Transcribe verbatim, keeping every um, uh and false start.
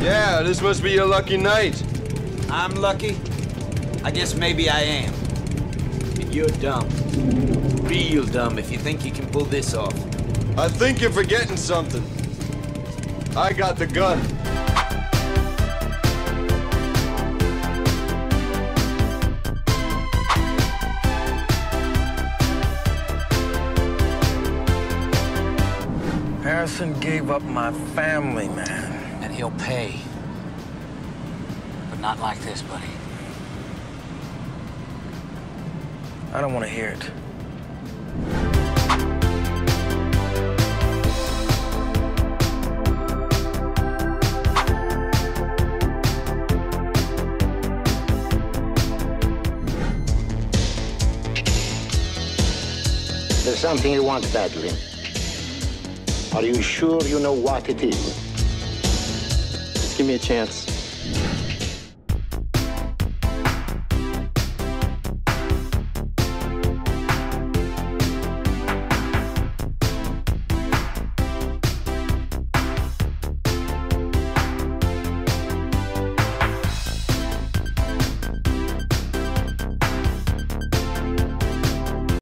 Yeah, this must be your lucky night. I'm lucky? I guess maybe I am. And you're dumb. Real dumb if you think you can pull this off. I think you're forgetting something. I got the gun. Harrison gave up my family, man. And he'll pay. But not like this, buddy. I don't want to hear it. There's something you want badly. Are you sure you know what it is? Just give me a chance.